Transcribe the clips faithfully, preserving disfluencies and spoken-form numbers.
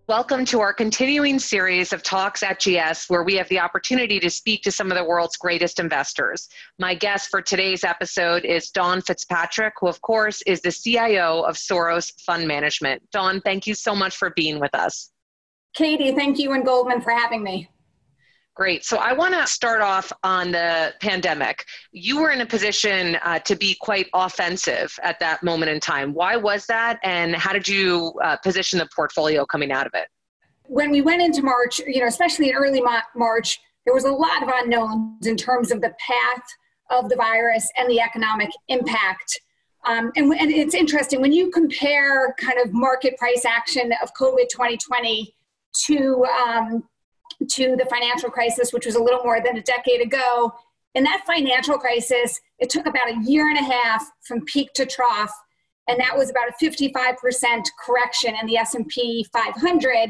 Welcome to our continuing series of talks at G S, where we have the opportunity to speak to some of the world's greatest investors. My guest for today's episode is Dawn Fitzpatrick, who of course is the C I O of Soros Fund Management. Dawn, thank you so much for being with us. Katie, thank you and Goldman for having me. Great. So I want to start off on the pandemic. You were in a position uh, to be quite offensive at that moment in time. Why was that? And how did you uh, position the portfolio coming out of it? When we went into March, you know, especially in early March, there was a lot of unknowns in terms of the path of the virus and the economic impact. Um, and, and it's interesting, when you compare kind of market price action of COVID twenty twenty to um, to the financial crisis, which was a little more than a decade ago. In that financial crisis, it took about a year and a half from peak to trough, and that was about a fifty-five percent correction in the S and P five hundred.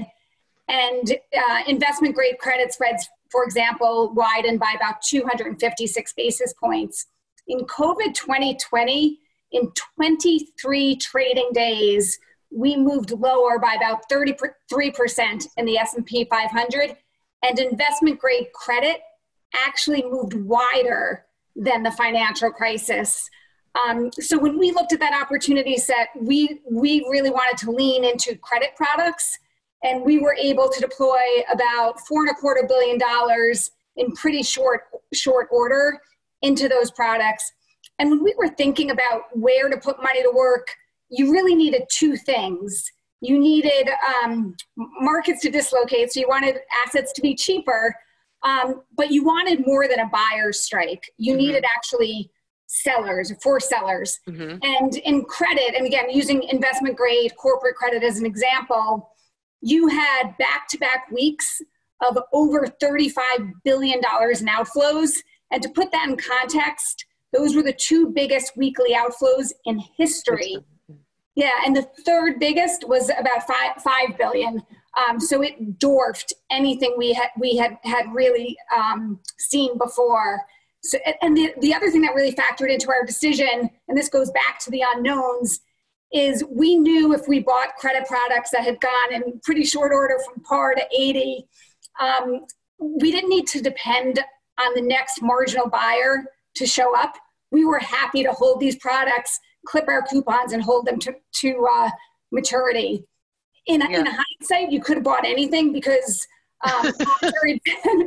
And uh, investment grade credit spreads, for example, widened by about two hundred fifty-six basis points. In COVID twenty twenty, in twenty-three trading days, we moved lower by about thirty-three percent in the S and P five hundred. And investment grade credit actually moved wider than the financial crisis. Um, so when we looked at that opportunity set, we, we really wanted to lean into credit products, and we were able to deploy about four and a quarter billion dollars in pretty short, short order into those products. And when we were thinking about where to put money to work, you really needed two things. You needed um, markets to dislocate, so you wanted assets to be cheaper, um, but you wanted more than a buyer's strike. You mm-hmm. needed actually sellers, for sellers. Mm-hmm. And in credit, and again, using investment grade corporate credit as an example, you had back-to-back weeks of over thirty-five billion dollars in outflows. And to put that in context, those were the two biggest weekly outflows in history. Yeah, and the third biggest was about five five billion. Um, so it dwarfed anything we had we had had really um, seen before. So, and the the other thing that really factored into our decision, and this goes back to the unknowns, is we knew if we bought credit products that had gone in pretty short order from par to eighty, um, we didn't need to depend on the next marginal buyer to show up. We were happy to hold these products, clip our coupons, and hold them to, to uh, maturity. In, yeah. in hindsight, you could have bought anything because um, monetary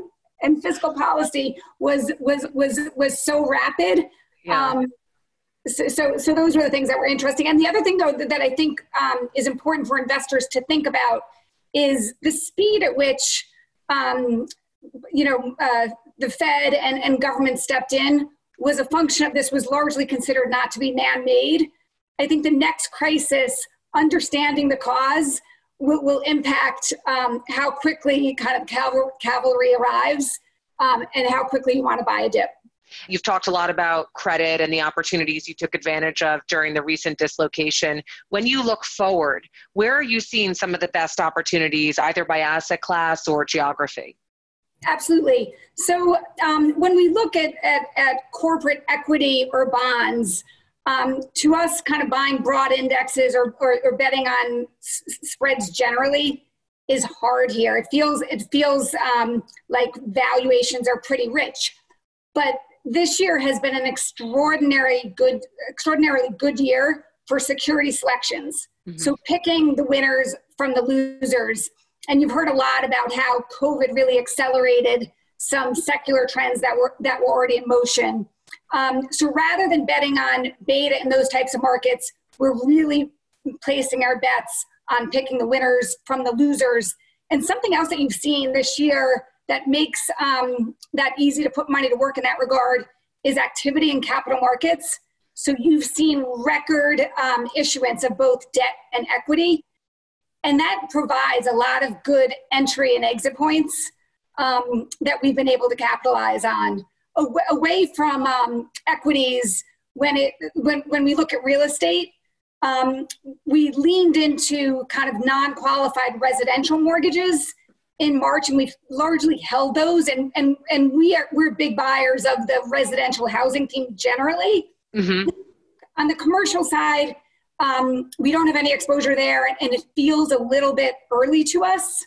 and fiscal policy was was was was so rapid. Yeah. Um, so, so so those were the things that were interesting. And the other thing, though, that, that I think um, is important for investors to think about is the speed at which um, you know uh, the Fed and, and government stepped in was a function of this was largely considered not to be man-made. I think the next crisis, understanding the cause, will, will impact um, how quickly kind of caval- cavalry arrives um, and how quickly you want to buy a dip. You've talked a lot about credit and the opportunities you took advantage of during the recent dislocation. When you look forward, where are you seeing some of the best opportunities, either by asset class or geography? Absolutely. So um, when we look at, at, at corporate equity or bonds, um, to us kind of buying broad indexes or, or, or betting on s- spreads generally is hard here. It feels, it feels um, like valuations are pretty rich. But this year has been an extraordinary good, extraordinarily good year for security selections. Mm-hmm. So picking the winners from the losers. And you've heard a lot about how COVID really accelerated some secular trends that were that were already in motion. Um, so rather than betting on beta in those types of markets, we're really placing our bets on picking the winners from the losers. And something else that you've seen this year that makes um, that easy to put money to work in that regard is activity in capital markets. So you've seen record um, issuance of both debt and equity. And that provides a lot of good entry and exit points um, that we've been able to capitalize on. Away, away from um, equities, when it when when we look at real estate, um, we leaned into kind of non-qualified residential mortgages in March, and we've largely held those. And and and we are we're big buyers of the residential housing theme generally. Mm-hmm. On the commercial side, Um, we don't have any exposure there, and it feels a little bit early to us.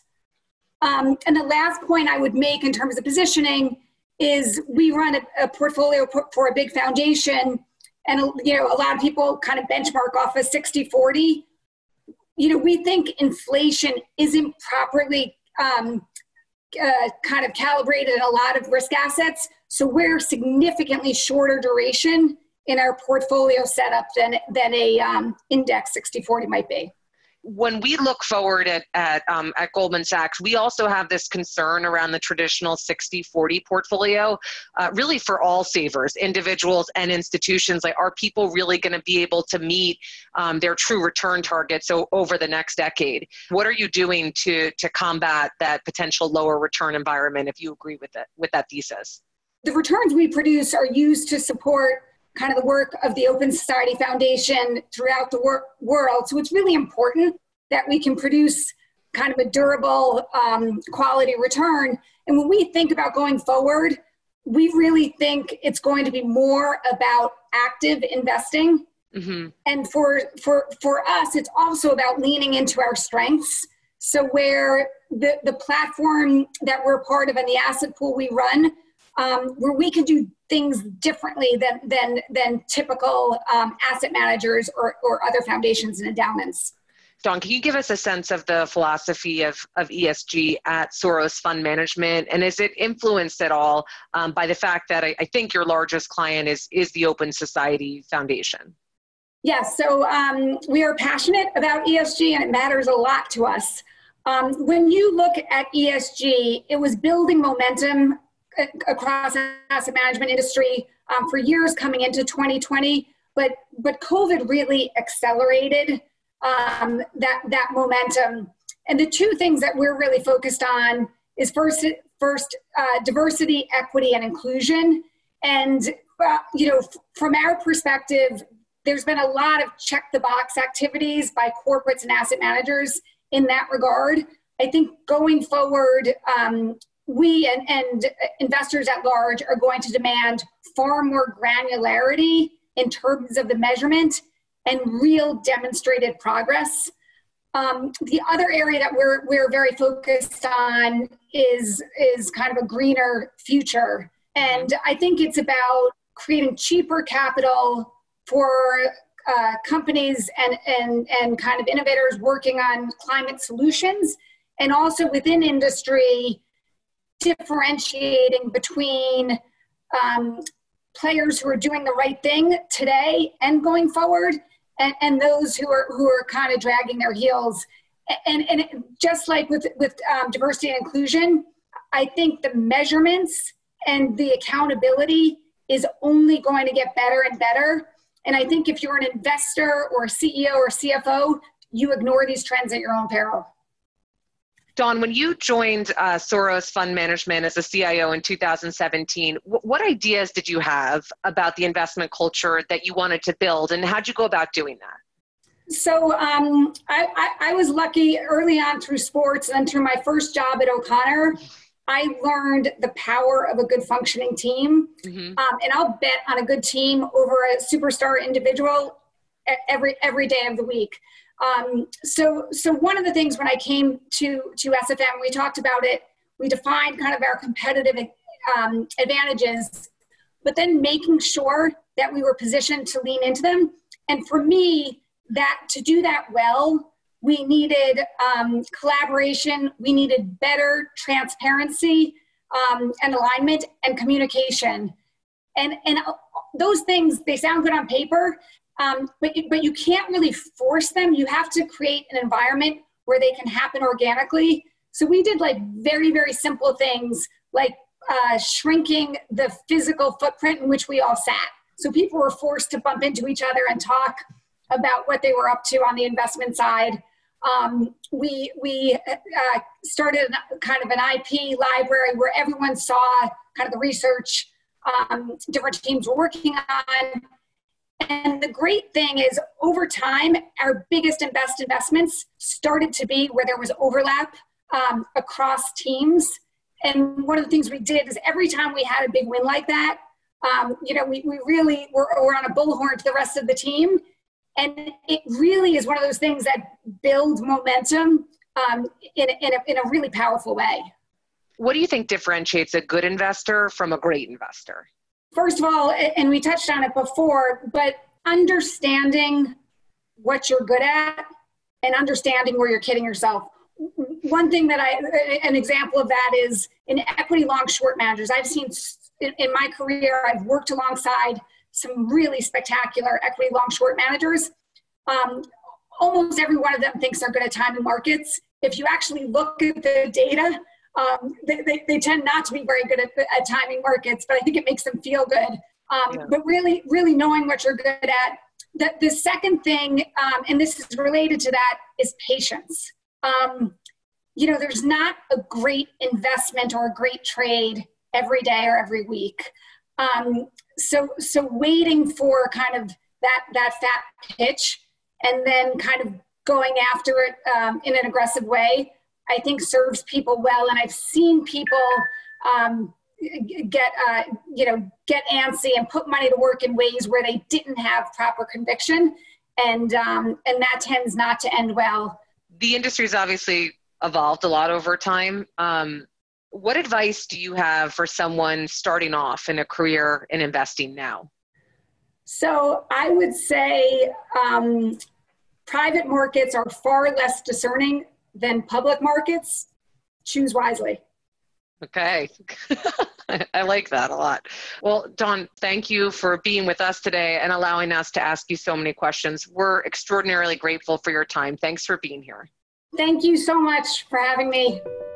Um, and the last point I would make in terms of positioning is we run a, a portfolio for a big foundation, and you know a lot of people kind of benchmark off a sixty forty. You know, we think inflation isn't properly um, uh, kind of calibrated in a lot of risk assets, so we're significantly shorter duration in our portfolio setup than than a um, index sixty forty might be. When we look forward at at, um, at Goldman Sachs, we also have this concern around the traditional sixty forty portfolio, uh, really for all savers, individuals and institutions. Like, are people really going to be able to meet um, their true return targets o- over the next decade? What are you doing to to combat that potential lower return environment, if you agree with it, with that thesis? The returns we produce are used to support kind of the work of the Open Society Foundation throughout the wor- world. So it's really important that we can produce kind of a durable um, quality return. And when we think about going forward, we really think it's going to be more about active investing. Mm-hmm. And for, for, for us, it's also about leaning into our strengths. So where the, the platform that we're part of and the asset pool we run, um, where we can do things differently than than than typical um, asset managers or, or other foundations and endowments. Dawn, can you give us a sense of the philosophy of, of E S G at Soros Fund Management, and is it influenced at all um, by the fact that I, I think your largest client is is the Open Society Foundation? Yes, so um, we are passionate about E S G, and it matters a lot to us. Um, when you look at E S G, it was building momentum across the asset management industry um, for years coming into twenty twenty, but but COVID really accelerated um, that that momentum. And the two things that we're really focused on is first first uh, diversity, equity, and inclusion. And uh, you know, f- from our perspective, there's been a lot of check the box activities by corporates and asset managers in that regard. I think going forward, um, we and, and investors at large are going to demand far more granularity in terms of the measurement and real demonstrated progress. Um, the other area that we're we're very focused on is is kind of a greener future, and I think it's about creating cheaper capital for uh, companies and and and kind of innovators working on climate solutions, and also within industry, differentiating between um, players who are doing the right thing today and going forward, and, and those who are who are kind of dragging their heels. And, and it, just like with, with um, diversity and inclusion, I think the measurements and the accountability is only going to get better and better. And I think if you're an investor or a C E O or C F O, you ignore these trends at your own peril. Dawn, when you joined uh, Soros Fund Management as a C I O in two thousand seventeen, w- what ideas did you have about the investment culture that you wanted to build, and how'd you go about doing that? So um, I, I, I was lucky early on through sports, and then through my first job at O'Connor, I learned the power of a good functioning team. Mm-hmm. Um, and I'll bet on a good team over a superstar individual every every day of the week. Um, so, so one of the things when I came to, to S F M, we talked about it, we defined kind of our competitive um, advantages, but then making sure that we were positioned to lean into them. And for me, that to do that well, we needed um, collaboration, we needed better transparency um, and alignment and communication. And, and those things, they sound good on paper, Um, but, but you can't really force them. You have to create an environment where they can happen organically. So we did like very, very simple things like uh, shrinking the physical footprint in which we all sat. So people were forced to bump into each other and talk about what they were up to on the investment side. Um, we we uh, started kind of an I P library where everyone saw kind of the research um, different teams were working on. And the great thing is, over time, our biggest and best investments started to be where there was overlap um, across teams. And one of the things we did is every time we had a big win like that, um, you know, we, we really were, were on a bullhorn to the rest of the team. And it really is one of those things that build momentum um, in, in, a, in a really powerful way. What do you think differentiates a good investor from a great investor? First of all, and we touched on it before, but understanding what you're good at and understanding where you're kidding yourself. One thing that I, an example of that is in equity long short managers. I've seen in my career, I've worked alongside some really spectacular equity long short managers. Um, almost every one of them thinks they're good at timing markets. If you actually look at the data, um, they, they, they tend not to be very good at, at timing markets, but I think it makes them feel good. Um, yeah. But really, really knowing what you're good at. The, the second thing, um, and this is related to that, is patience. Um, you know, there's not a great investment or a great trade every day or every week. Um, so, so waiting for kind of that, that fat pitch and then kind of going after it um, in an aggressive way, I think serves people well. And I've seen people um, get, uh, you know, get antsy and put money to work in ways where they didn't have proper conviction. And, um, and that tends not to end well. The industry's obviously evolved a lot over time. Um, what advice do you have for someone starting off in a career in investing now? So I would say um, private markets are far less discerning than public markets. Choose wisely. Okay. I like that a lot. Well, Dawn, thank you for being with us today and allowing us to ask you so many questions. We're extraordinarily grateful for your time. Thanks for being here. Thank you so much for having me.